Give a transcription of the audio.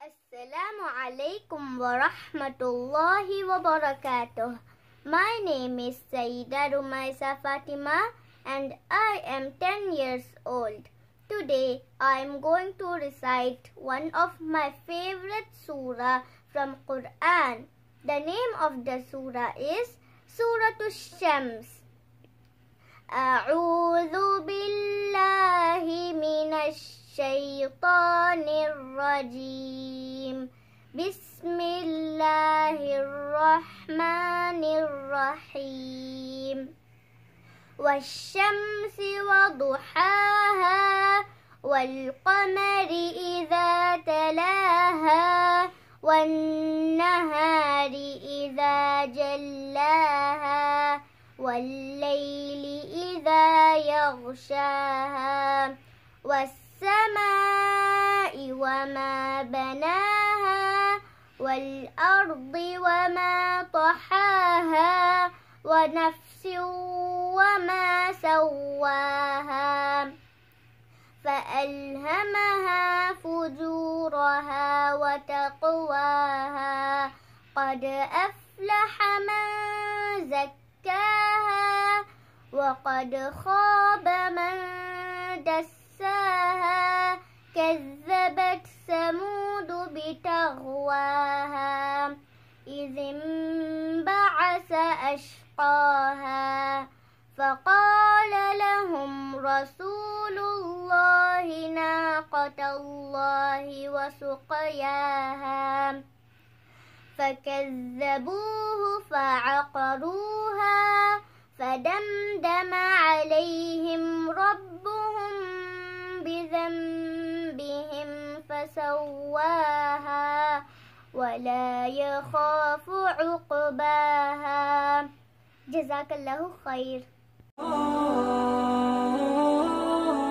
Assalamu alaikum wa rahmatullahi wa barakatuh. My name is Saida Rumaisa Fatima and I am 10 years old. Today I am going to recite one of my favorite surah from Quran. The name of the surah is Surah Shams. A'udhu billahi minash Shaitanir Rajim. Bismillahirrahmanirrahim. Wasyamsi wa duhaha wal qamari idza talaha wan nahari idza jallaha wal laili idza yaghshaha والسماء وما بناها والأرض وما طحاها ونفس وما سواها فألهمها فجورها وتقواها قد أفلح من زكاها وقد خاب من دساها كذبت ثمود بتغواها إذ انبعث أشقاها فقال لهم رسول الله ناقة الله وسقياها فكذبوه فعقروها فدمدم عليهم ربهم بذنبهم فسواها ولا يخاف عقباها. جزاك الله خير.